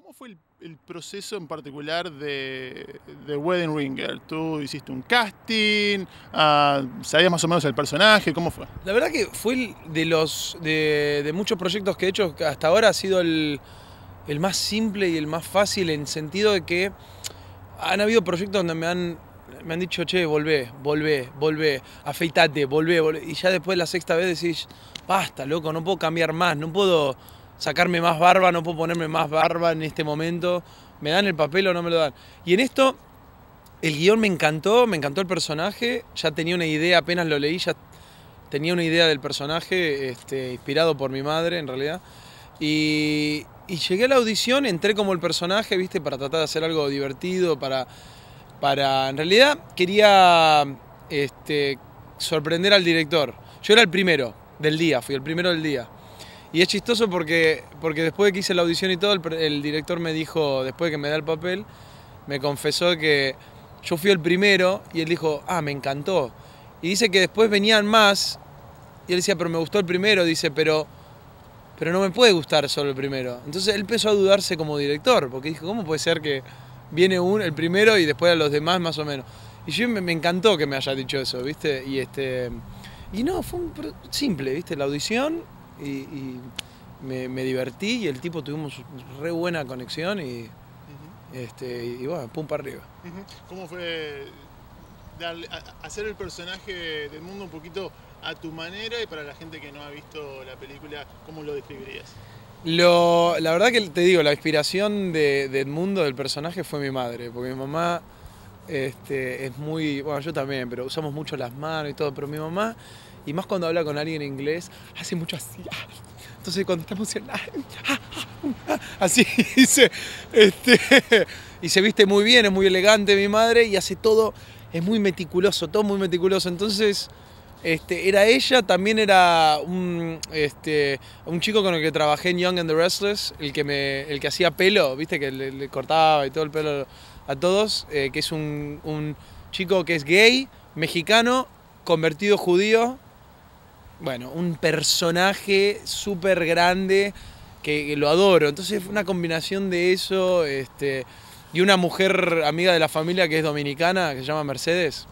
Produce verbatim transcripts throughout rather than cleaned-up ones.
¿Cómo fue el, el proceso en particular de, de Wedding Ringer? ¿Tú hiciste un casting? Uh, ¿Sabías más o menos el personaje? ¿Cómo fue? La verdad que fue el de los de, de muchos proyectos que he hecho hasta ahora ha sido el, el más simple y el más fácil, en sentido de que han habido proyectos donde me han, me han dicho, che, volvé, volvé, volvé, afeitate, volvé, volvé. Y ya después de la sexta vez decís, basta, loco, no puedo cambiar más, no puedo sacarme más barba, no puedo ponerme más barba en este momento. ¿Me dan el papel o no me lo dan? Y en esto, el guión me encantó, me encantó el personaje, ya tenía una idea, apenas lo leí, ya tenía una idea del personaje, este, inspirado por mi madre en realidad. Y, y llegué a la audición, entré como el personaje, ¿viste? Para tratar de hacer algo divertido, para... para en realidad quería este, sorprender al director. Yo era el primero del día, fui el primero del día. Y es chistoso porque, porque después de que hice la audición y todo, el, el director me dijo, después de que me da el papel, me confesó que yo fui el primero y él dijo, ah, me encantó. Y dice que después venían más y él decía, pero me gustó el primero, dice, pero, pero no me puede gustar solo el primero. Entonces él empezó a dudarse como director, porque dijo, ¿cómo puede ser que viene un, el primero y después a los demás más o menos? Y yo me, me encantó que me haya dicho eso, ¿viste? Y, este, y no, fue un, simple, ¿viste? La audición y, y me, me divertí y el tipo tuvimos re buena conexión y, uh-huh. este, y bueno, pum para arriba. Uh-huh. ¿Cómo fue darle, a, hacer el personaje del mundo un poquito a tu manera, y para la gente que no ha visto la película, cómo lo describirías? Lo, la verdad que te digo, la inspiración de, del mundo del personaje fue mi madre, porque mi mamá este, es muy, bueno, yo también, pero usamos mucho las manos y todo, pero mi mamá, y más cuando habla con alguien en inglés, hace mucho así. Entonces cuando está emocionada, así dice, este, y se viste muy bien, es muy elegante mi madre, y hace todo, es muy meticuloso, todo muy meticuloso. Entonces Este, era ella, también era un, este, un chico con el que trabajé en Young and the Restless, el que, me, el que hacía pelo, viste, que le, le cortaba y todo el pelo a todos, eh, que es un, un chico que es gay, mexicano, convertido judío, bueno, un personaje súper grande que, que lo adoro. Entonces fue una combinación de eso, este, y una mujer amiga de la familia que es dominicana, que se llama Mercedes,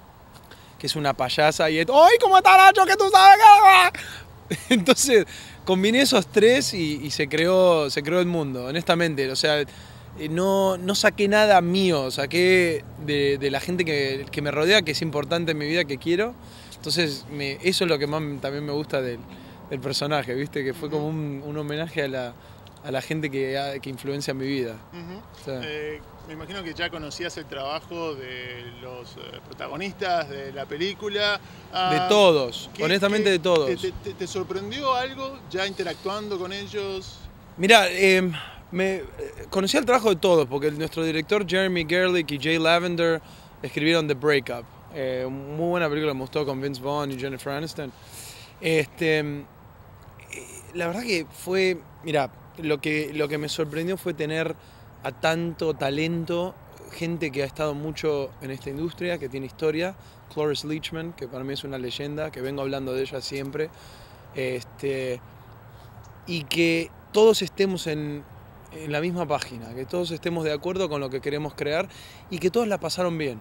que es una payasa, y es, ¡ay, cómo está Nacho, que tú sabes que...! Entonces, combiné esos tres y, y se, creó, se creó el mundo, honestamente. O sea, no, no saqué nada mío, saqué de, de la gente que, que me rodea, que es importante en mi vida, que quiero. Entonces, me, eso es lo que más también me gusta del, del personaje, ¿viste? Que fue como un, un homenaje a la, a la gente que, que influencia mi vida. Uh-huh. O sea, eh, me imagino que ya conocías el trabajo de los eh, protagonistas de la película. De Uh, todos, ¿qué, honestamente qué, de todos. Te, te, ¿Te sorprendió algo ya interactuando con ellos? Mirá, eh, me, conocí el trabajo de todos, porque nuestro director Jeremy Gerlich y Jay Lavender escribieron The Breakup. Eh, muy buena película, me gustó, con Vince Vaughn y Jennifer Aniston. Este, la verdad que fue, mira, lo que, lo que me sorprendió fue tener a tanto talento, gente que ha estado mucho en esta industria, que tiene historia. Cloris Leachman, que para mí es una leyenda, que vengo hablando de ella siempre. Este, y que todos estemos en, en la misma página, que todos estemos de acuerdo con lo que queremos crear y que todos la pasaron bien.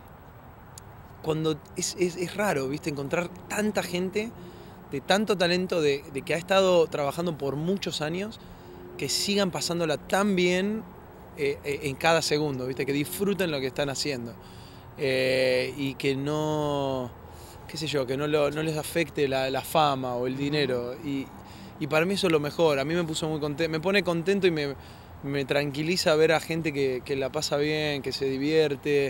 Cuando es, es, es raro, ¿viste? Encontrar tanta gente de tanto talento, de, de que ha estado trabajando por muchos años, que sigan pasándola tan bien eh, eh, en cada segundo, ¿viste? Que disfruten lo que están haciendo eh, y que no, qué sé yo, que no, lo, no les afecte la, la fama o el dinero. Y, y para mí eso es lo mejor. A mí me puso muy contento, me pone contento y me, me tranquiliza ver a gente que, que la pasa bien, que se divierte,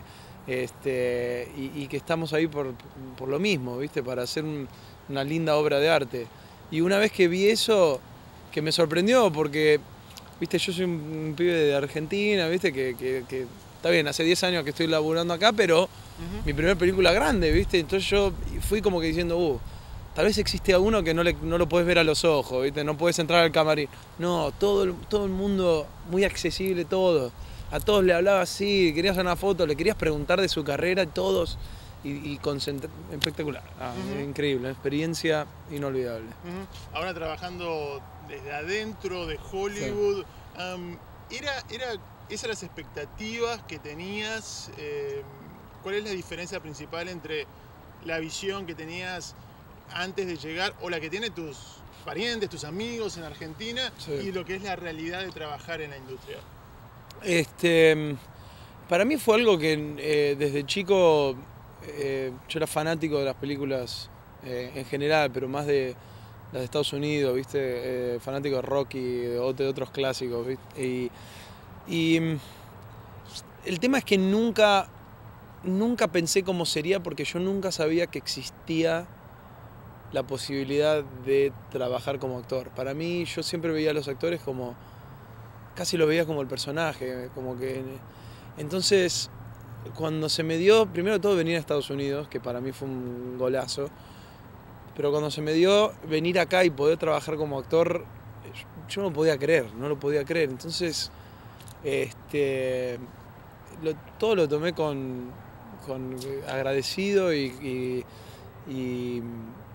este, y, y que estamos ahí por, por lo mismo, ¿viste? Para hacer un, una linda obra de arte. Y una vez que vi eso, que me sorprendió, porque, viste, yo soy un, un pibe de Argentina, viste, que, que, que está bien, hace diez años que estoy laburando acá, pero uh-huh. mi primera película grande, viste, entonces yo fui como que diciendo, uh, tal vez existe uno que no, le, no lo podés ver a los ojos, viste, no podés entrar al camarín. No, todo el, todo el mundo, muy accesible, todo. A todos le hablaba así, querías una foto, le querías preguntar de su carrera, todos. Y, y concentra... espectacular, ah, uh-huh. increíble, experiencia inolvidable. Uh-huh. Ahora trabajando desde adentro de Hollywood, sí. um, era, era, ¿esas las expectativas que tenías? Eh, ¿Cuál es la diferencia principal entre la visión que tenías antes de llegar o la que tienen tus parientes, tus amigos en Argentina, sí, y lo que es la realidad de trabajar en la industria? Este, para mí fue algo que eh, desde chico eh, yo era fanático de las películas eh, en general, pero más de las de Estados Unidos, ¿viste? Eh, fanático de Rocky, de, de otros clásicos, ¿viste? Y, y el tema es que nunca, nunca pensé cómo sería porque yo nunca sabía que existía la posibilidad de trabajar como actor. Para mí, yo siempre veía a los actores como, casi los veía como el personaje, como que... Entonces, cuando se me dio, primero de todo venir a Estados Unidos, que para mí fue un golazo, pero cuando se me dio venir acá y poder trabajar como actor, yo no lo podía creer, no lo podía creer. Entonces, este, lo, todo lo tomé con, con agradecido y, y, y,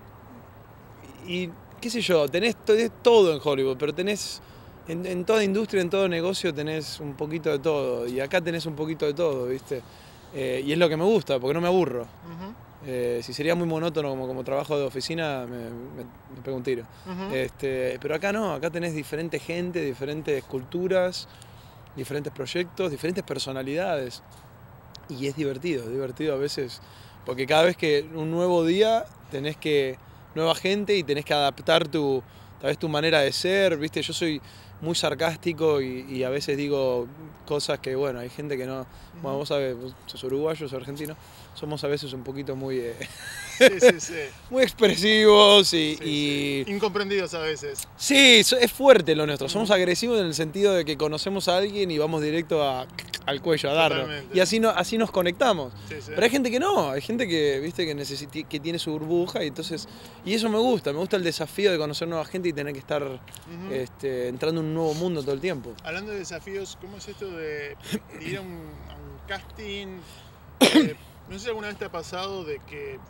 y qué sé yo, tenés, tenés todo en Hollywood, pero tenés, en, en toda industria, en todo negocio tenés un poquito de todo, y acá tenés un poquito de todo, ¿viste? Eh, y es lo que me gusta, porque no me aburro. Uh-huh. Eh, si sería muy monótono como, como trabajo de oficina, me, me, me pego un tiro. Uh-huh. este, pero acá no, acá tenés diferente gente, diferentes culturas, diferentes proyectos, diferentes personalidades. Y es divertido, es divertido a veces, porque cada vez que un nuevo día tenés que, nueva gente y tenés que adaptar tu, tal vez tu manera de ser, ¿viste? Yo soy muy sarcástico y, y a veces digo cosas que, bueno, hay gente que no... Bueno, vos sabés, vos sos uruguayo, sos argentino, somos a veces un poquito muy... Eh, sí, sí, sí. muy expresivos y, sí, y... Sí. Incomprendidos a veces. Sí, es fuerte lo nuestro, somos agresivos en el sentido de que conocemos a alguien y vamos directo a, al cuello a darlo. Totalmente. Y así, no, así nos conectamos. Sí, sí. Pero hay gente que no, hay gente que, viste, que, necesita, que tiene su burbuja y entonces... Y eso me gusta, me gusta el desafío de conocer nueva gente y tener que estar uh-huh. este, entrando en un nuevo mundo todo el tiempo. Hablando de desafíos, ¿cómo es esto de ir a un, a un casting? Eh, no sé si alguna vez te ha pasado de que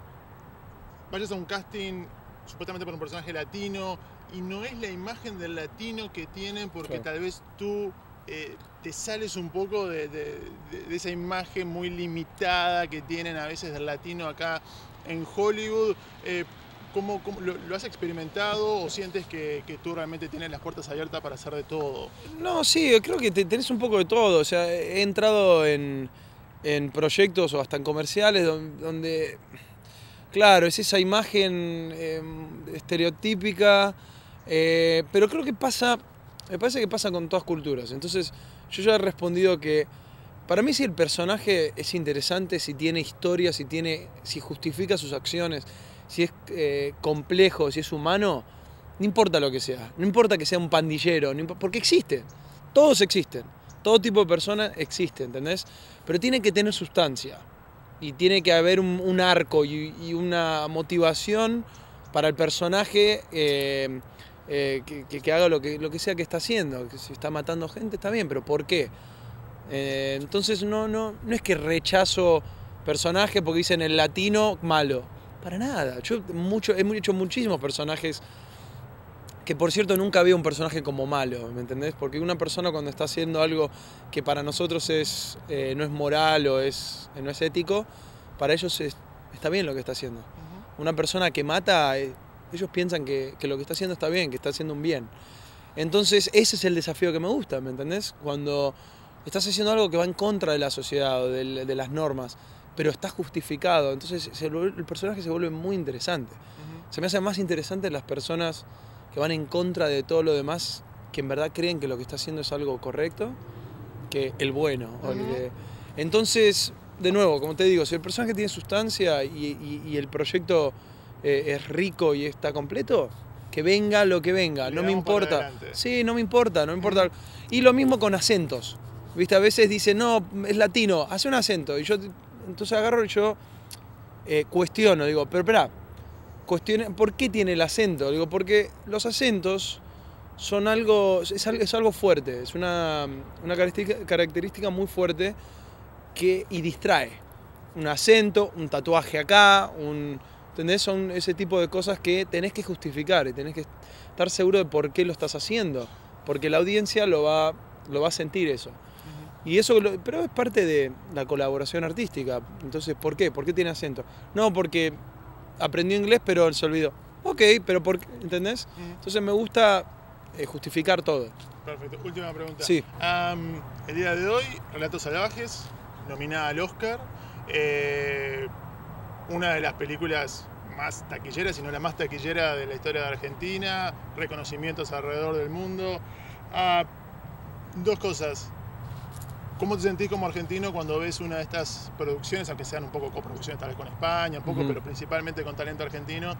vayas a un casting supuestamente por un personaje latino y no es la imagen del latino que tienen porque claro. tal vez tú eh, te sales un poco de, de, de, de esa imagen muy limitada que tienen a veces del latino acá en Hollywood. Eh, ¿Cómo, cómo lo, lo has experimentado o sientes que, que tú realmente tienes las puertas abiertas para hacer de todo? No, sí, yo creo que te, tenés un poco de todo. O sea, he entrado en, en proyectos o hasta en comerciales donde, donde claro, es esa imagen eh, estereotípica, eh, pero creo que pasa, me parece que pasa con todas culturas. Entonces, yo ya he respondido que para mí si el personaje es interesante, si tiene historia, si, tiene, si justifica sus acciones, si es eh, complejo, si es humano, no importa lo que sea, no importa que sea un pandillero, no importa, porque existen, todos existen, todo tipo de personas existe, ¿entendés? Pero tiene que tener sustancia y tiene que haber un, un arco y, y una motivación para el personaje eh, eh, que, que haga lo que, lo que sea que está haciendo, que si está matando gente está bien, pero ¿por qué? Eh, entonces no, no, no es que rechazo personaje porque dicen el latino malo. Para nada. Yo mucho, he hecho muchísimos personajes que, por cierto, nunca veo un personaje como malo, ¿me entendés? Porque una persona cuando está haciendo algo que para nosotros es, eh, no es moral o es, no es ético, para ellos es, está bien lo que está haciendo. Uh-huh. Una persona que mata, eh, ellos piensan que, que lo que está haciendo está bien, que está haciendo un bien. Entonces ese es el desafío que me gusta, ¿me entendés? Cuando estás haciendo algo que va en contra de la sociedad o de, de las normas, pero está justificado, entonces se, el personaje se vuelve muy interesante. Uh-huh. Se me hacen más interesantes las personas que van en contra de todo lo demás, que en verdad creen que lo que está haciendo es algo correcto, que el bueno. Uh-huh. el que... Entonces, de nuevo, como te digo, si el personaje tiene sustancia y, y, y el proyecto eh, es rico y está completo, que venga lo que venga, no me importa. Sí, no me importa, no me importa. Uh-huh. Y lo mismo con acentos. ¿Viste? A veces dicen, no, es latino, hace un acento. Y yo... Entonces agarro y yo eh, cuestiono, digo, pero espera, cuestione, ¿por qué tiene el acento? Digo, porque los acentos son algo, es algo, es algo fuerte, es una, una característica, característica muy fuerte que, y distrae. Un acento, un tatuaje acá, un, ¿entendés? Son ese tipo de cosas que tenés que justificar y tenés que estar seguro de por qué lo estás haciendo, porque la audiencia lo va, lo va a sentir eso. Ujú. Y eso, lo- pero es parte de la colaboración artística. Entonces, ¿por qué? ¿Por qué tiene acento? No, porque aprendió inglés pero se olvidó. Ok, pero ¿por qué? ¿Entendés? Ujú. Entonces me gusta eh, justificar todo. Perfecto. Última pregunta. Sí. Am, el día de hoy, Relatos Salvajes, nominada al Oscar. Eh, una de las películas más taquilleras, si no la más taquillera de la historia de Argentina. Reconocimientos alrededor del mundo. Ah, dos cosas. ¿Cómo te sentís como argentino cuando ves una de estas producciones, aunque sean un poco coproducciones tal vez con España, un poco, Ujú. pero principalmente con talento argentino?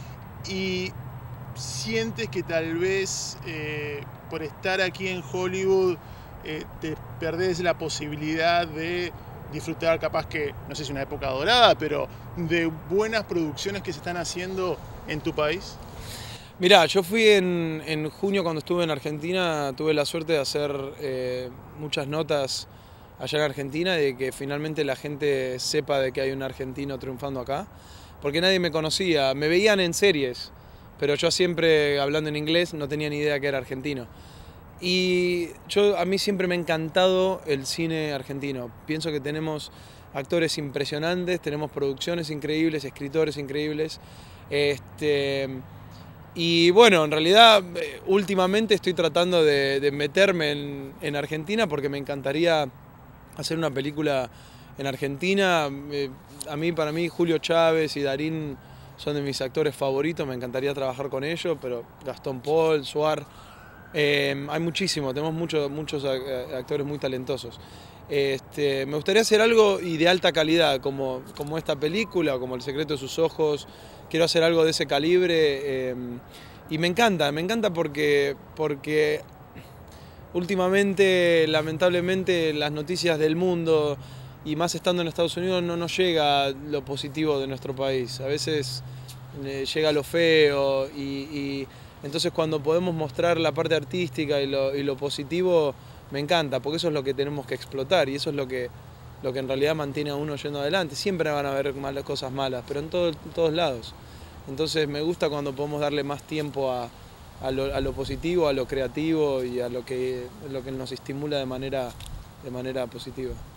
Y sientes que tal vez eh, por estar aquí en Hollywood eh, te perdés la posibilidad de disfrutar capaz que, no sé si una época dorada, pero de buenas producciones que se están haciendo en tu país? Mirá, yo fui en, en junio cuando estuve en Argentina, tuve la suerte de hacer eh, muchas notas allá en Argentina y de que finalmente la gente sepa de que hay un argentino triunfando acá, porque nadie me conocía, me veían en series, pero yo siempre hablando en inglés no tenía ni idea que era argentino. Y yo, a mí siempre me ha encantado el cine argentino, pienso que tenemos actores impresionantes, tenemos producciones increíbles, escritores increíbles, este... Y bueno, en realidad eh, últimamente estoy tratando de, de meterme en, en Argentina porque me encantaría hacer una película en Argentina. Eh, a mí, para mí, Julio Chávez y Darín son de mis actores favoritos, me encantaría trabajar con ellos, pero Gastón Paul, Suar, eh, hay muchísimos, tenemos muchos, muchos actores muy talentosos. Este, me gustaría hacer algo y de alta calidad, como, como esta película, o como El secreto de sus ojos. Quiero hacer algo de ese calibre eh, y me encanta, me encanta porque, porque últimamente, lamentablemente, las noticias del mundo y más estando en Estados Unidos no nos llega lo positivo de nuestro país. A veces eh, llega lo feo y, y entonces cuando podemos mostrar la parte artística y lo, y lo positivo, me encanta, porque eso es lo que tenemos que explotar y eso es lo que, lo que en realidad mantiene a uno yendo adelante. Siempre van a haber malas, cosas malas, pero en, todo, en todos lados. Entonces me gusta cuando podemos darle más tiempo a, a, lo, a lo positivo, a lo creativo y a lo que, lo que nos estimula de manera, de manera positiva.